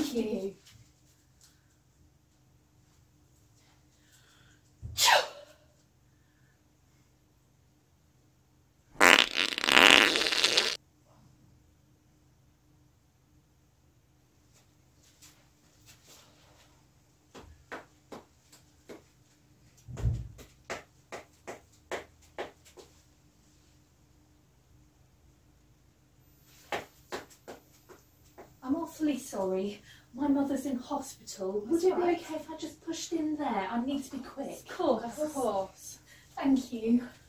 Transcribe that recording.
Thank you. I'm awfully sorry. My mother's in hospital. Would it be okay if I just pushed in there? I need to be quick. Of course. Thank you.